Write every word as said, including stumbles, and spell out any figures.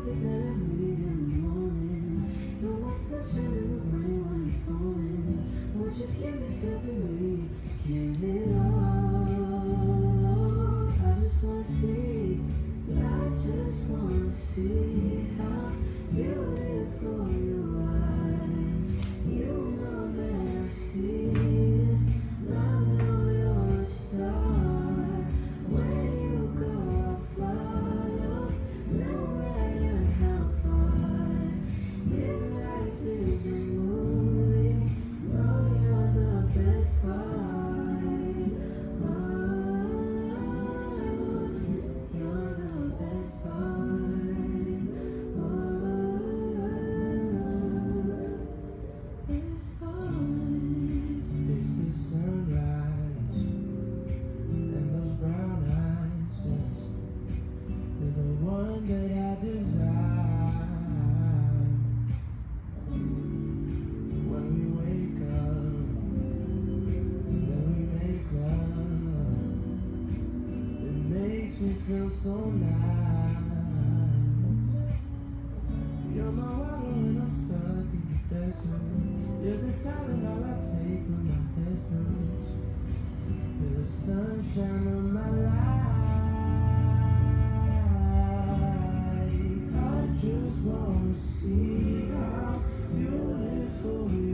coffee that I need in the morning. You're my sunshine in the rain when it's pouring. Won't you give yourself to me? Give it all. I just wanna see. I just wanna see how beautiful you are. You know that I see it. I know you're a star. Where you go, I'll follow. No matter how far. If life is a movie, oh, you're the best part. Oh, you're the best part. Oh, best part. It's the sunrise and those brown eyes, yes. You're the one that I desire. When we wake up, then we make love. It makes me feel so nice. You're my water when I'm stuck in the desert. You're the Tylenol I take when my head hurts. You're the sunshine of my life. I just wanna see how beautiful you